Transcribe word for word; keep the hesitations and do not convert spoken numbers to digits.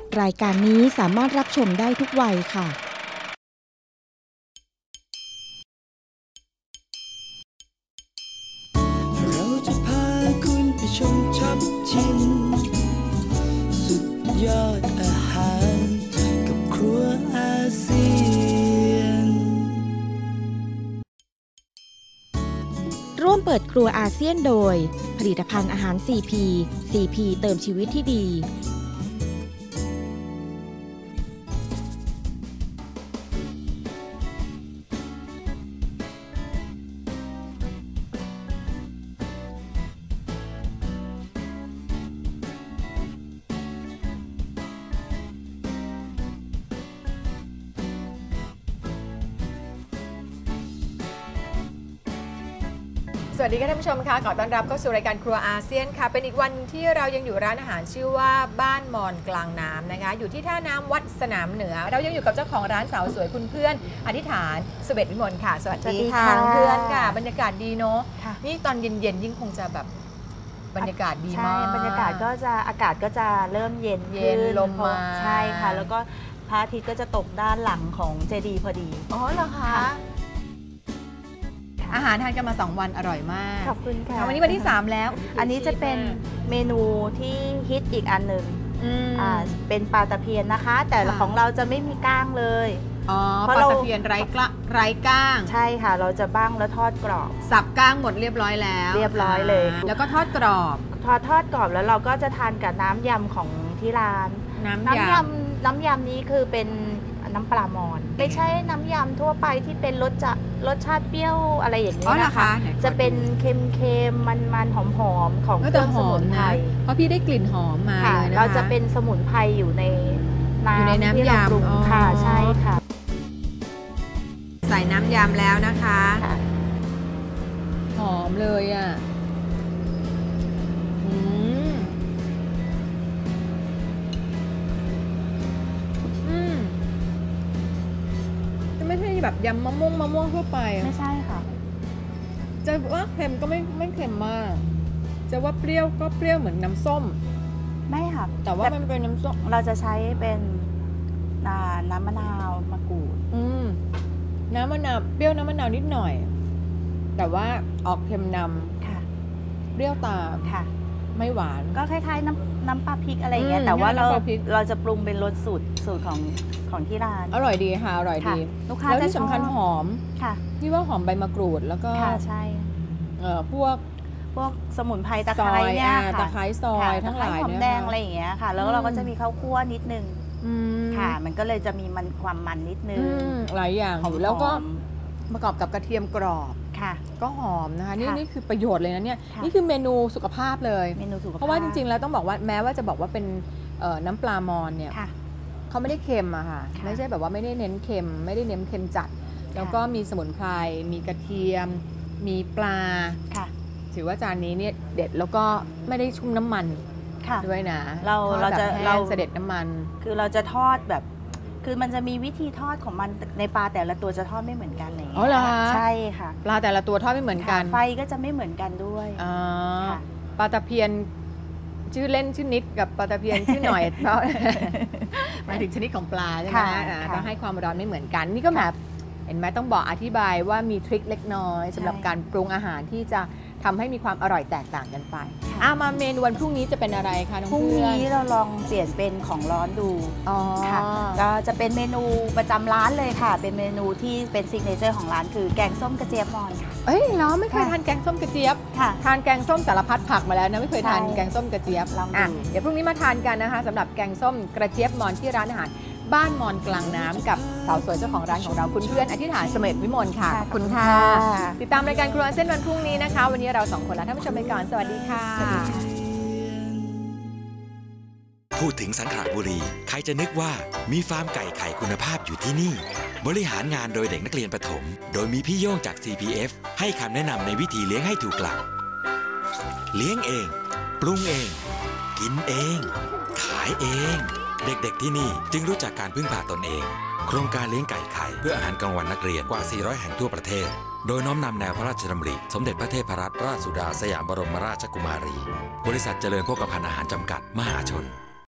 รายการนี้สามารถรับชมได้ทุกวัยค่ะเราจะพาคุณไปชมช็อปชิมสุดยอดอาหารกับครัวอาเซียนร่วมเปิดครัวอาเซียนโดยผลิตภัณฑ์อาหาร ซี พี ซี พี เติมชีวิตที่ดีสวัสดีค่ะท่านผู้ชมค่ะขอต้อนรับเข้าสู่รายการครัวอาเซียนค่ะเป็นอีกวันที่เรายังอยู่ร้านอาหารชื่อว่าบ้านมอนกลางน้ำนะคะอยู่ที่ท่าน้ำวัดสนามเหนือเรายังอยู่กับเจ้าของร้านสาวสวยคุณเพื่อนอธิษฐานสุเบศวิมลค่ะสวัสดีค่ะเพื่อนค่ะบรรยากาศดีเนาะนี่ตอนเย็นๆยิ่งคงจะแบบบรรยากาศดีมากใช่บรรยากาศก็จะอากาศก็จะเริ่มเย็นขึ้นลมมาใช่ค่ะแล้วก็พระอาทิตย์ก็จะตกด้านหลังของเจดีย์พอดีอ๋อเหรอคะอาหารทานกันมาสองวันอร่อยมากขอบคุณค่ะวันนี้วันที่สามแล้วอันนี้จะเป็นเมนูที่ฮิตอีกอันหนึ่งอ่าเป็นปลาตะเพียนนะคะแต่ของเราจะไม่มีก้างเลยอ๋อปลาตะเพียนไร้กล้าไร้ก้างใช่ค่ะเราจะบ้างแล้วทอดกรอบสับก้างหมดเรียบร้อยแล้วเรียบร้อยเลยแล้วก็ทอดกรอบทอดทอดกรอบแล้วเราก็จะทานกับน้ำยำของที่ร้านน้ำยำน้ำยำนี้คือเป็นน้ำปลามอนไม่ใช่น้ำยำทั่วไปที่เป็นรสจะรสชาติเปรี้ยวอะไรอย่างนี้นะคะจะเป็นเค็มๆมันๆหอมๆของเครื่องสมุนไพรเพราะพี่ได้กลิ่นหอมมาเลยนะคะเราจะเป็นสมุนไพรอยู่ในน้ำที่เราปรุงค่ะใช่ค่ะใส่น้ำยำแล้วนะคะหอมเลยอ่ะไม่ใช่แบบยำมะม่วงมะม่วงทั่วไปไม่ใช่ค่ะจะว่าเค็มก็ไม่ไม่เค็มมากจะว่าเปรี้ยวก็เปรี้ยวเหมือนน้ำส้มไม่ค่ะแต่ว่ามันเป็นน้ำส้มเราจะใช้เป็นน้ำมะนาวมะกรูดอืมน้ำมะนาวเปรี้ยวน้ำมะนาวนิดหน่อยแต่ว่าออกเค็มนำค่ะเปรี้ยวตามค่ะไม่หวานก็คล้ายๆน้ำน้ำปลาพริกอะไรอย่างเงี้ยแต่ว่าเราเราจะปรุงเป็นรสสูตรสูตรของของที่ร้านอร่อยดีค่ะอร่อยดีลูกค้าแล้วที่สำคัญหอมค่ะที่ว่าหอมใบมะกรูดแล้วก็ใช่เอ่อพวกพวกสมุนไพรตะไคร้เนี่ยค่ะตะไคร้ซอยทั้งหลายหอมแดงอะไรอย่างเงี้ยค่ะแล้วเราก็จะมีข้าวคั่วนิดนึงค่ะมันก็เลยจะมีมันความมันนิดนึงหลายอย่างแล้วก็ประกอบกับกระเทียมกรอบค่ะก็หอมนะคะนี่นี่คือประโยชน์เลยนะเนี่ยนี่คือเมนูสุขภาพเลยเมนูสุขภาพเพราะว่าจริงๆแล้วต้องบอกว่าแม้ว่าจะบอกว่าเป็นน้ำปลามอนเนี่ยเขาไม่ได้เค็มอะค่ะไม่ใช่แบบว่าไม่ได้เน้นเค็มไม่ได้เน้นเค็มจัดแล้วก็มีสมุนไพรมีกระเทียมมีปลาถือว่าจานนี้เนี่ยเด็ดแล้วก็ไม่ได้ชุ่มน้ำมันด้วยนะเราเราจะเราเสด็จน้ำมันคือเราจะทอดแบบคือมันจะมีวิธีทอดของมันในปลาแต่ละตัวจะทอดไม่เหมือนกันเลยอ๋อเหรอใช่ค่ะปลาแต่ละตัวทอดไม่เหมือนกันไฟก็จะไม่เหมือนกันด้วยอ๋อปลาตะเพียนชื่อเล่นชื่อนิดกับปลาตะเพียนชื่อหน่อยเพราะหมายถึงชนิดของปลาใช่ไหมต้องให้ความร้อนไม่เหมือนกันนี่ก็แบบเห็นไหมต้องบอกอธิบายว่ามีทริคเล็กน้อยสำหรับการปรุงอาหารที่จะทำให้มีความอร่อยแตกต่างกันไปอามาเมนูวันพรุ่งนี้จะเป็นอะไรคะน้องเพื่อนพรุ่งนี้เราลองเปลี่ยนเป็นของร้อนดูค่ะก็จะเป็นเมนูประจำร้านเลยค่ะเป็นเมนูที่เป็นซิกเนเจอร์ของร้านคือแกงส้มกระเจี๊ยบมอนค่ะเอ้ยเนาะไม่เคยทานแกงส้มกระเจี๊ยบทานแกงส้มสารพัดผักมาแล้วนะไม่เคยทานแกงส้มกระเจี๊ยบลองดูเดี๋ยวพรุ่งนี้มาทานกันนะคะสำหรับแกงส้มกระเจี๊ยบมอนที่ร้านอาหารบ้านมอนกลางน้ำกับสาวสวยเจ้าของร้านของเราคุณเพื่อนอธิษฐานเสม็ดวิมลค่ะขอบคุณค่ะติดตามรายการครัวเส้นวันพรุ่งนี้นะคะวันนี้เราสองคนลาท่านผู้ชมไปก่อนสวัสดีค่ะพูดถึงสังขละบุรีใครจะนึกว่ามีฟาร์มไก่ไข่คุณภาพอยู่ที่นี่บริหารงานโดยเด็กนักเรียนประถมโดยมีพี่โย่งจาก ซี พี เอฟ ให้คำแนะนำในวิธีเลี้ยงให้ถูกหลักเลี้ยงเองปรุงเองกินเองขายเองเด็กๆที่นี่จึงรู้จักการพึ่งพาตนเองโครงการเลี้ยงไก่ไข่เพื่ออาหารกลางวันนักเรียนกว่า สี่ร้อย แห่งทั่วประเทศโดยน้อมนำแนวพระราชดำริสมเด็จพระเทพรัตนราชสุดาสยามบรมราชกุมารีบริษัทเจริญโภคภัณฑ์อาหารจำกัดมหาชน